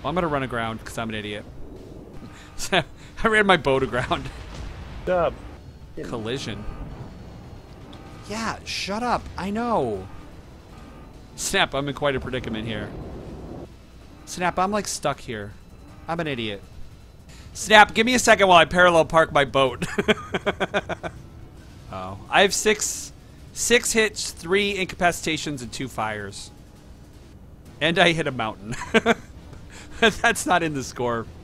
Well, I'm gonna run aground because I'm an idiot. I ran my boat aground. Dub. Collision. Yeah, shut up. I know. Snap, I'm in quite a predicament here. Snap, I'm like stuck here. I'm an idiot. Snap, give me a second while I parallel park my boat. Oh, I have six hits, 3 incapacitations, and 2 fires. And I hit a mountain. That's not in the score.